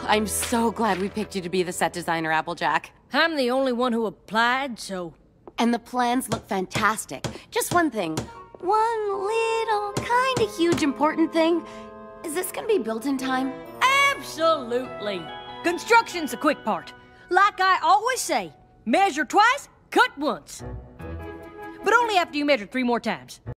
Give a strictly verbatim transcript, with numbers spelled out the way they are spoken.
I'm so glad we picked you to be the set designer, Applejack. I'm the only one who applied, so... And the plans look fantastic. Just one thing. One little, kind of huge important thing. Is this gonna be built in time? Absolutely. Construction's the quick part. Like I always say, measure twice, cut once. But only after you measure three more times.